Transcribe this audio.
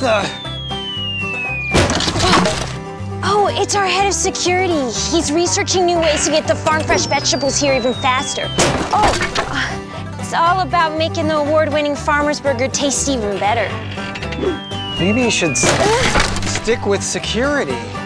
the... Oh, it's our head of security. He's researching new ways to get the farm fresh vegetables here even faster. Oh, it's all about making the award-winning Farmer's Burger taste even better. Maybe you should stick with security.